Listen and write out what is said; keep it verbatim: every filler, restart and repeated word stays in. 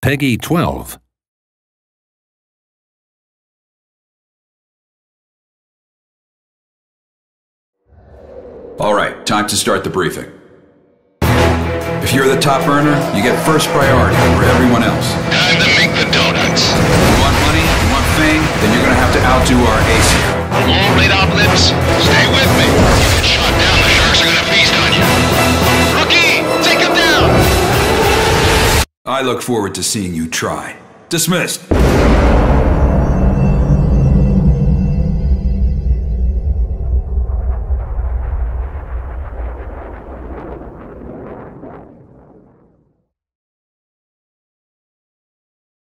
Peggy twelve. All right, time to start the briefing. If you're the top earner, you get first priority over everyone else. Time to make the donuts. You want money, you want fame, then you're gonna have to outdo our ace here. All right, Oblitz, stay with me. You get shot down, the sharks are gonna feast on you. Rookie, take him down! I look forward to seeing you try. Dismissed.